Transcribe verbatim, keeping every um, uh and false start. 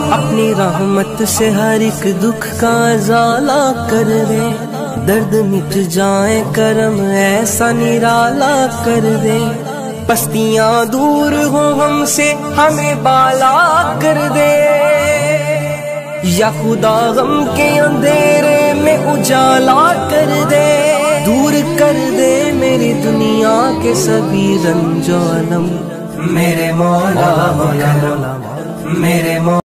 अपनी रहमत से हर एक दुख का ज़ाला कर दे, दर्द मिट जाए करम ऐसा निराला कर दे। पस्तियां दूर हो हमसे हमें बाला कर दे, या खुदा गम के अंधेरे में उजाला कर दे। दूर कर दे मेरी दुनिया के सभी रंजो अलम, मेरे मौला मौला मेरे मौला।